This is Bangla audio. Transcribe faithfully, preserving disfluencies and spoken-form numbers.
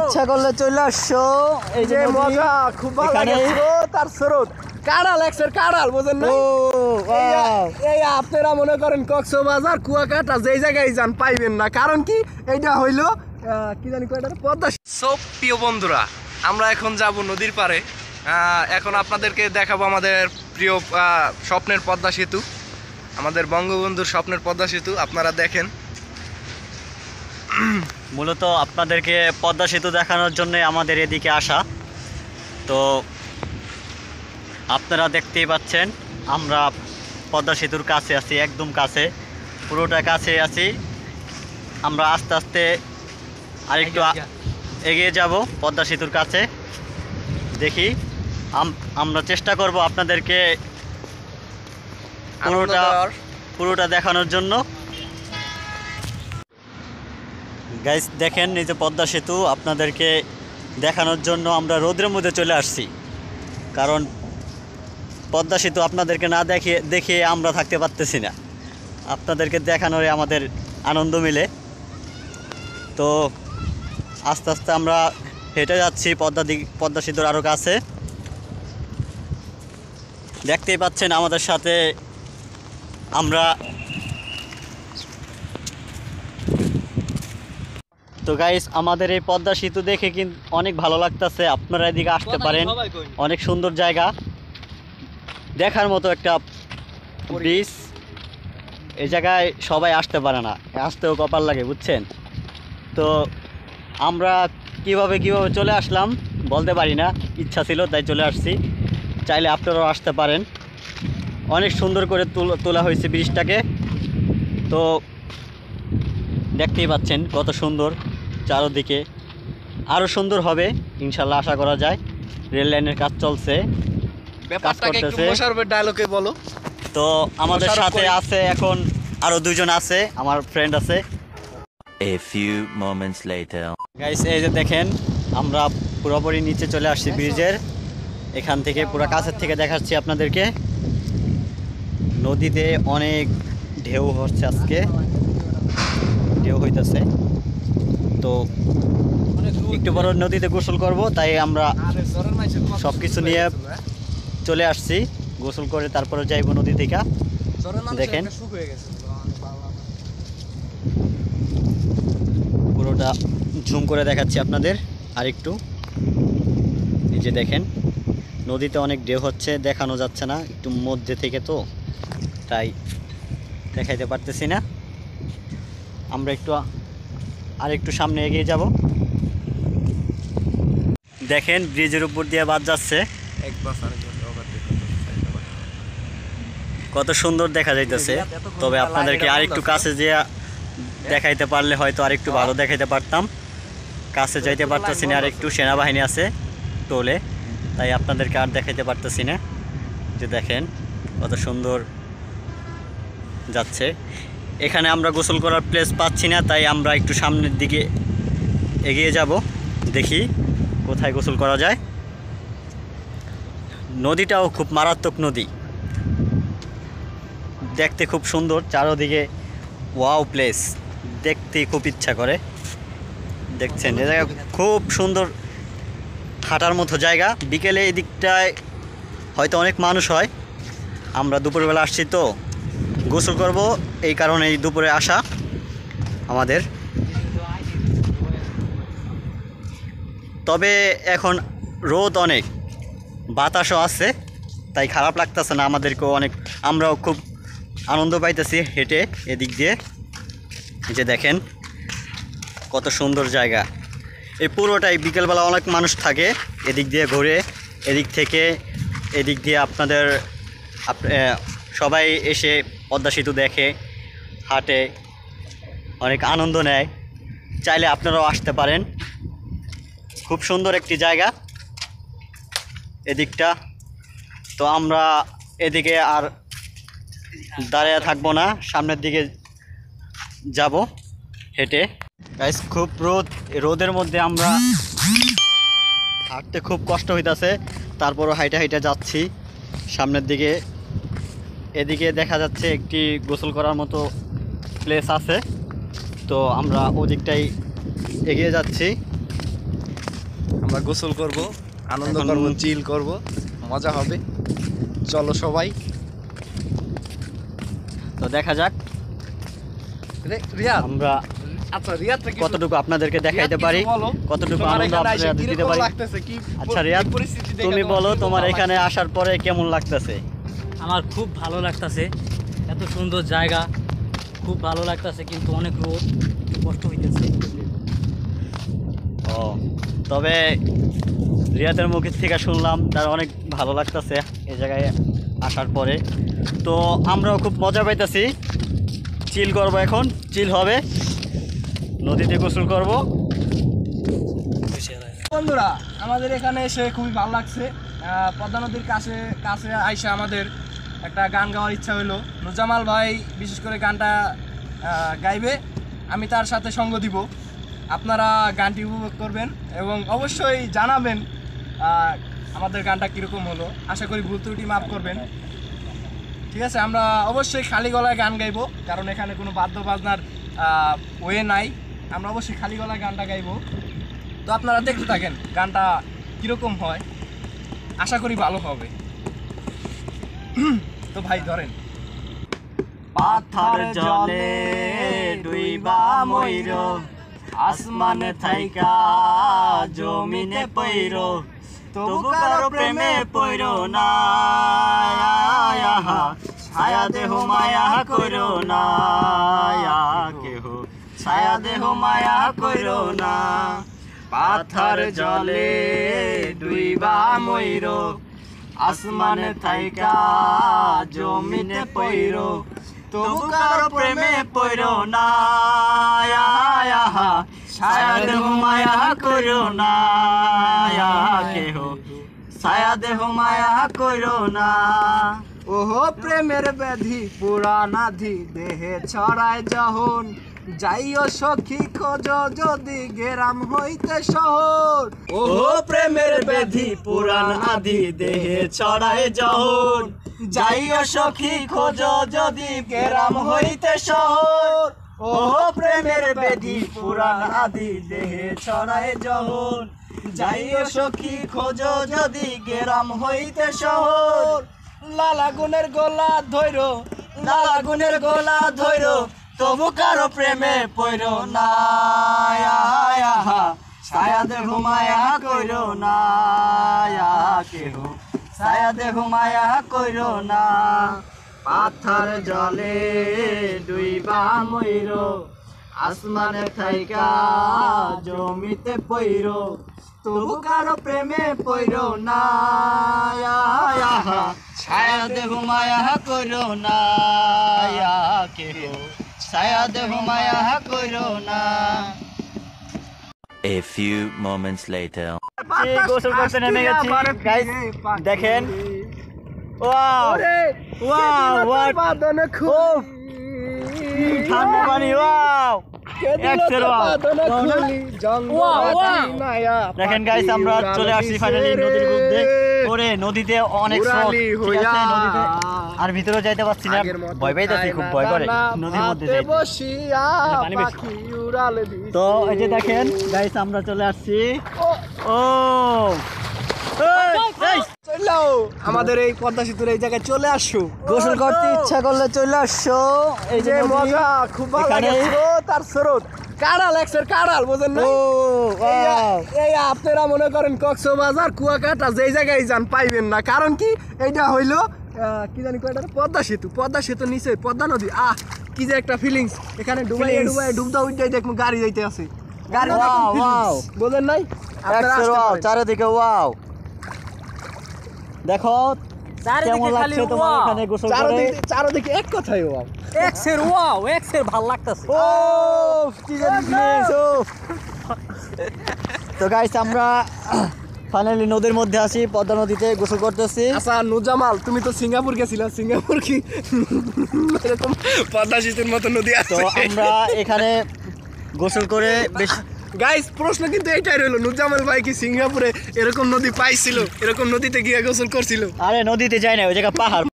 ইচ্ছা করলে চলে আসছো। এই যে মজা খুব ভালো লাগে, স্রোত আর স্রোত, কাড়াল একসের কাড়াল, বুঝেন না? এই আপনারা মনে করেন কক্সবাজার কুয়াকাটা যেই জায়গায় যান পাইবেন না, কারণ কি এইটা হইলো কি জানি কয়টা পদ্মা। সব প্রিয় বন্ধুরা, আমরা এখন যাব নদীর পাড়ে। এখন আপনাদেরকে দেখাবো আমাদের প্রিয় স্বপ্নের পদ্মা সেতু, আমাদের বঙ্গবন্ধুর স্বপ্নের পদ্মা সেতু। আপনারা দেখেন, মূলত আপনাদেরকে পদ্মা সেতু দেখানোর জন্য আমাদের এদিকে আসা। তো আপনারা দেখতেই পাচ্ছেন আমরা পদ্মা সেতুর কাছে আছি, একদম কাছে, পুরোটা কাছে আছি। আমরা আস্তে আস্তে আরেকটু এগিয়ে যাব পদ্মা সেতুর কাছে। দেখি আমরা চেষ্টা করব আপনাদেরকে পুরোটা পুরোটা দেখানোর জন্য। গাইস দেখেন, এই যে পদ্মা সেতু আপনাদেরকে দেখানোর জন্য আমরা রোদের মধ্যে চলে আসছি, কারণ পদ্মা সেতু আপনাদেরকে না দেখিয়ে দেখিয়ে আমরা থাকতে পারতেছি না। আপনাদেরকে দেখানোরে আমাদের আনন্দ মিলে। তো আস্তে আস্তে আমরা হেঁটে যাচ্ছি পদ্মা দিক পদ্মা সেতুর আরও কাছে। দেখতেই পাচ্ছেন আমাদের সাথে আমরা। তো গাইস, আমাদের এই পদ্মা সেতু দেখে কিন্তু অনেক ভালো লাগতেছে। আপনারা এদিকে আসতে পারেন, অনেক সুন্দর জায়গা, দেখার মতো একটা ব্রিজ। এই জায়গায় সবাই আসতে পারে না, আসতেও কপাল লাগে, বুঝছেন? তো আমরা কিভাবে কিভাবে চলে আসলাম বলতে পারি না, ইচ্ছা ছিল তাই চলে আসছি। চাইলে আপনারাও আসতে পারেন। অনেক সুন্দর করে তোলা হয়েছে ব্রিজটাকে। তো দেখতেই পাচ্ছেন কত সুন্দর চারদিকে, আরও সুন্দর হবে ইনশাল্লাহ, আশা করা যায়। রেল লাইনের কাজ চলছে, কাজ করতেছে। ডায়লগে বলো। তো আমাদের সাথে আছে এখন আরও দুজন আছে, আমার ফ্রেন্ড আছে। A few moments later. Guys, এই যে দেখেন আমরা পুরোপুরি নিচে চলে আসছি ব্রিজের। এখান থেকে পুরো কাছের থেকে দেখাচ্ছি আপনাদেরকে। নদীতে অনেক ঢেউ হচ্ছে, আজকে ঢেউ হইতেছে। তো একটু বড় নদীতে গোসল করব, তাই আমরা সব কিছু নিয়ে চলে আসছি। গোসল করে তারপরে যাইব নদী থেকে। দেখেন পুরোটা ঝুম করে দেখাচ্ছি আপনাদের আরেকটু। এই যে দেখেন, নদীতে অনেক ঢেউ হচ্ছে, দেখানো যাচ্ছে না একটু মধ্যে থেকে, তো তাই দেখাইতে পারতেছি না। আমরা একটু আর একটু সামনে এগিয়ে যাব। দেখেন ব্রিজের উপর দিয়ে বাস যাচ্ছে, কত সুন্দর দেখা যাইতেছে। তবে আপনাদেরকে আরেকটু কাছে যে দেখাইতে পারলে হয়তো আরেকটু ভালো দেখাইতে পারতাম। কাছে যাইতে পারতেছি না, আর একটু সেনাবাহিনী আছে টোলে, তাই আপনাদেরকে আর দেখাইতে পারতেছি না। যে দেখেন কত সুন্দর যাচ্ছে। এখানে আমরা গোসল করার প্লেস পাচ্ছি না, তাই আমরা একটু সামনের দিকে এগিয়ে যাব, দেখি কোথায় গোসল করা যায়। নদীটাও খুব মারাত্মক নদী, দেখতে খুব সুন্দর, চারোদিকে ওয়াও প্লেস, দেখতে খুব ইচ্ছা করে। দেখছেন এ জায়গা খুব সুন্দর, হাঁটার মতো জায়গা। বিকেলে এই দিকটায় হয়তো অনেক মানুষ হয়। আমরা দুপুরবেলা আসছি তো গোসল করব, এই কারণে এই দুপুরে আসা আমাদের। তবে এখন রোদ অনেক, বাতাসও আছে, তাই খারাপ লাগতেছে না আমাদেরকেও। অনেক আমরাও খুব আনন্দ পাইতেছি হেঁটে এদিক দিয়ে। যে দেখেন কত সুন্দর জায়গা। এই পুরোটাই বিকেলবেলা অনেক মানুষ থাকে, এদিক দিয়ে ঘুরে, এদিক থেকে এদিক দিয়ে আপনাদের সবাই এসে পদ্মা সেতু দেখে, হাঁটে, অনেক আনন্দ নেয়। চাইলে আপনারাও আসতে পারেন, খুব সুন্দর একটি জায়গা এদিকটা। তো আমরা এদিকে আর দাঁড়িয়ে থাকবো না, সামনের দিকে যাব হেঁটে। গাইস, খুব রোদ, রোদের মধ্যে আমরা হাঁটতে খুব কষ্ট হইতাছে, তারপরও হাইটে হাইটে যাচ্ছি সামনের দিকে। এদিকে দেখা যাচ্ছে একটি গোসল করার মতো প্লেস আছে, তো আমরা ওদিকটাই এগিয়ে যাচ্ছি। আমরা গোসল করব, আনন্দ এখন- করব, চিল করব, মজা হবে। চলো সবাই। তো দেখা যাক রে- রিয়াদ, আমরা আচ্ছা রিয়াদটা কি কতটুকু আপনাদেরকে দেখাইতে পারি, কতটুকু আনন্দ আপনাদের দিতে পারি। আচ্ছা রিয়াদ, তুমি বলো তোমার এখানে আসার পরে কেমন লাগতেছে? আমার খুব ভালো লাগতেছে, এত সুন্দর জায়গা, খুব ভালো লাগতেছে, কিন্তু অনেক রোদ, একটু কষ্ট হইতেছে। ও, তবে রিয়াদের মুখের থেকে শুনলাম তার অনেক ভালো লাগতেছে এই জায়গায় আসার পরে। তো আমরাও খুব মজা পাইতেছি, চিল করব, এখন চিল হবে, নদীতে গোসল করব। বন্ধুরা, আমাদের এখানে এসে খুবই ভালো লাগছে। আহ, পদ্মা নদীর কাছে কাছে আইসা আমাদের একটা গান গাওয়ার ইচ্ছা হলো। নুজামাল ভাই বিশেষ করে গানটা আহ, গাইবে, আমি তার সাথে সঙ্গ দিব। আপনারা গানটি উপভোগ করবেন এবং অবশ্যই জানাবেন আহ, আমাদের গানটা কীরকম হলো। আশা করি ভুল ত্রুটি মাফ করবেন। ঠিক আছে, আমরা অবশ্যই খালি গলায় গান গাইবো, কারণ এখানে কোনো বাদ্য বাজনার ওয়ে নাই। আমরা অবশ্যই খালি গলায় গানটা গাইবো। তো আপনারা দেখতে থাকেন গানটা কীরকম হয়, আশা করি ভালো হবে। তো ভাই ধরেন। পাথার জলে ডুইবা মইর, আসমানে থাইকা জমিনে পইর, তবু কারো প্রেমে পইর না, ছায়া দেহ মায়া কইর না, কেহ ছায়া দেহ মায়া কইর না। পাথার জলে ডুইবা মইর, আসমানে থাইকা জমিনে পইর, তবু কারো প্রেমে পইর না, ছায়া দেহ মায়া কইর না, কেহ ছায়া দেহ মায়া কইর না। ওহো প্রেমের ব্যাধি পুরানাধি, দেহে ছড়ায় যখন, যাইও সখী খোঁজ যদি গেরাম হইতে শহর। ওহো প্রেমের ব্যাধি পুরান আধি, দেহে ছড়ায় যখন, যাইও সখী খোঁজ যদি গেরাম হইতে শহর। ওহো প্রেমের ব্যাধি পুরান আধি, দেহে ছড়ায় যখন, যাইও সখী খোঁজ যদি গেরাম হইতে শহর। লালা গুনের গোলা ধৈর, লালা গুনের গোলা ধৈর, তবু কারো প্রেমে পইর না, ছায়া দেহ মায়া কইর না, কেহ ছায়া দেহ মায়া কইর না। পাথার জলে ডুইবা মইর, আসমানে থাইকা জমিতে পইর, তবু কারো প্রেমে পইর না, ছায়া দেহ মায়া কইর না, কেহ ছায়া দেহ মায়া কইর না। A few moments later. এই গোসল করতে নেমে গেছি গাইস, দেখেন। ওয়াও ওয়াও, হোয়াট খুব ঠান্ডা পানি, ওয়াও এক্সেল, দেখেন গাইস, আমরা চলে আসছি ফাইনালি নদীর মধ্যে। ওরে নদীতে অনেক স্রোত, ঠিক আছে, নদীতে আর ভিতরে যাইতে পারছি না, ভয় পাইতেছি, খুব ভয় করে নদীর মধ্যে যাইতে। তো এই যে দেখেন গাইস, আমরা চলে আসছি। ও আমাদের এই পদ্মা সেতুর এই জায়গায় চলে আসছো, গোসল করতে ইচ্ছা করলে চলে আসছো। এই যে যে নদী, মজা, খুব ভালো লাগে। এখানে- স্রোত আর স্রোত, কাড়াল এক্সের কাড়াল, বোঝেন না? ও এই ওয়াও, এই আপনারা মনে করেন কক্সবাজার কুয়াকাটা যেই জায়গায় যান পাইবেন না, কারণ কি এইটা হইলো আহ, কি জানি কয়টা পদ্মা সেতু। পদ্মা সেতু নিচে পদ্মা নদী, আহ কি যে একটা ফিলিংস। এখানে ডুবাই Feelings. ডুবাই ডুবদা উঠে দেখুন গাড়ি যাইতে আছে, গাড়ি Wow, wow. বোঝেন নাই? আপনারা এক্সেল, আসতে ওয়াও, পারেন। চারিদিকে ওয়াও। দেখো চারিদিকে কেমন খালি লাগছে তোমার ওয়াও, এখানে গোসল করে। চারদিকে চারদিকে এক কথাই ওয়াও। এক্সের ওয়াও, এক্সের ভাল লাগতেছে। ও কি জানি ফিলিংস, ও। তো গাইস, আমরা ফাইনালি নদীর মধ্যে আছি, পদ্মা নদীতে গোসল করতেছি। আচ্ছা নুজামাল, তুমি তো সিঙ্গাপুর গেছিলা, সিঙ্গাপুর কি এরকম পদ্মা সেতুর মতো নদী তো আছে? আমরা এখানে গোসল করে বেশ গাইস, প্রশ্ন কিন্তু এইটাই রইলো, নুজামাল ভাই কি সিঙ্গাপুরে এরকম নদী পাইছিল, এরকম নদীতে গিয়ে গোসল করছিল? আরে নদীতে যাই না, ওই জায়গা পাহাড়।